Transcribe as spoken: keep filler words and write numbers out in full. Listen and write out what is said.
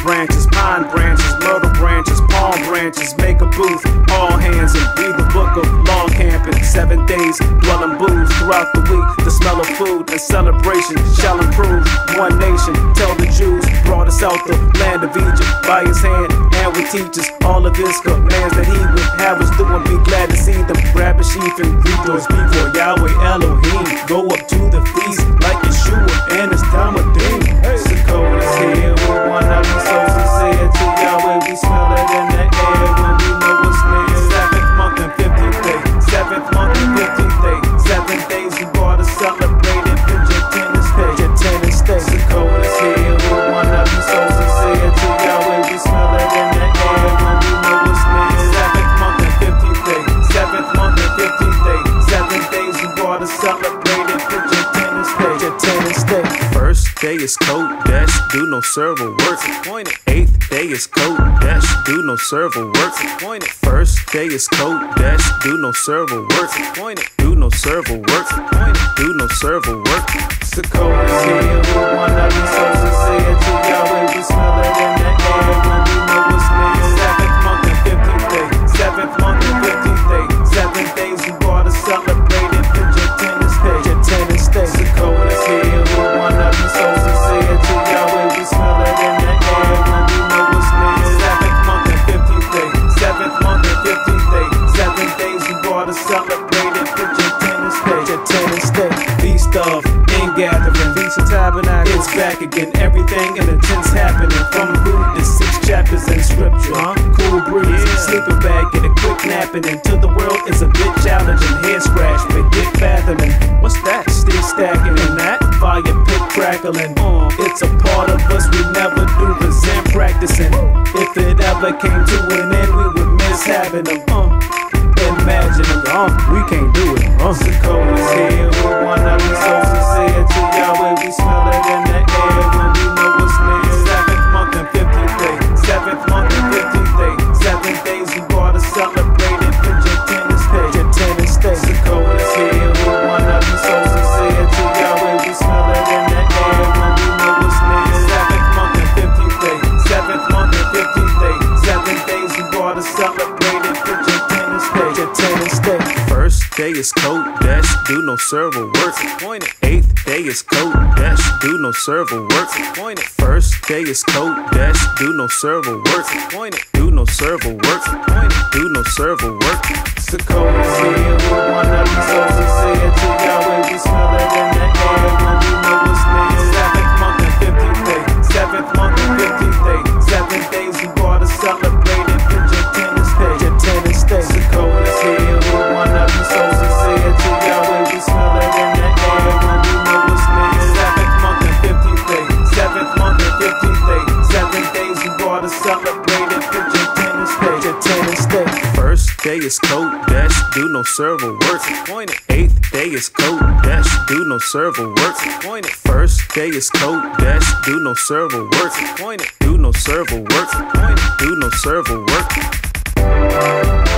branches, pine branches, myrtle branches, palm branches, make a booth, all hands and read the book of log camping. Seven days, dwelling booths throughout the week. The smell of food and celebration shall improve. One nation, tell the Jews, brought us out the land of Egypt by his hand, and would teach us all of his commands that he would have us do, and be glad to see them. Grab a sheaf and rejoice before Yahweh Elohim. Go up to the feast like Yeshua and it's Talmudim. Sukkot is here, we want to be so sincere to Yahweh. We smell it in the air when we know it's near. Seventh month and fifteenth day, seventh month and fifteenth day, seven days we brought to celebrate it. Put your tennis day, your tennis day. Sukkot is here, we want to be so sincere to Yahweh. We smell it in the air when we know it's near. Seventh month and fifteenth day, seventh month and fifteenth day, seven days we brought to celebrate it. Put your tennis day, your tennis day. First day is Kodesh, do no server work. Eighth day is Kodesh, do no server work. First day is Kodesh, do no server work. Do no server work. Do no server work. Sukkot is here, we wanna be so sincere to Yahweh. We smell it in the air when we know it's near. Seventh month and fifteenth day, seventh month and fifteenth day, seven days we brought to celebrate it. Put your tennis day, your tennis day. Sukkot is here, we wanna be so sincere to Yahweh. We smell it in the air when we know it's near. Seventh month and fifteenth day, seventh month and fifteenth day, seven days we brought to celebrate it. Put your tennis day, your tennis day. Feast of ingathering, Feast of Tabernacles, it's back again. Everything in the tents happening, from food to six chapters in scripture. Huh? Cool breeze, yeah. Sleeping bag, get a quick napping. Into the world is a bit challenging. Head scratch, but get fathoming. What's that? Still stacking in that fire pit crackling. Uh, it's a part of us we never do resent practicing. If it ever came to an end, we would miss having them. Uh, imagine them. Uh, we can't do it. Uh. Sukkot is here, we wanna be so sincere to Yahweh. We smell it in the air when we know it's near. Seventh month and fifteenth day, seventh month and fifteenth day, seven days we brought to celebrate it. Put your tennis day, your tennis day. Sukkot is here, we wanna be so sincere to Yahweh. We smell it in the air when we know it's near. Seventh month and fifteenth day, seventh month and fifteenth day, seven days we brought to celebrate it. Put your tennis day, your tennis day. First day is Kodesh, do no server work. Eighth day is Kodesh, do no server work. First day is Kodesh, do no server work. Do no server work. Do no server work. Sukkot is here, we wanna be so sincere to Yahweh. We smell it in the air when we know it's near. Seventh month and fifteenth day, seventh month and fifteenth day, seven days we brought to celebrate it. Put your tennis day, your tennis day. Sukkot is here, we wanna be so sincere to Yahweh. We smell it in the air when we know it's near. Seventh month and fifteenth day, seventh month and fifteenth day, seven days we brought to celebrate it. Put your tennis day, your tennis day. First day is Kodesh, do no server work. Eighth day is Kodesh, do no server work. First day is Kodesh, do no server work. Do no server work. Do no server work.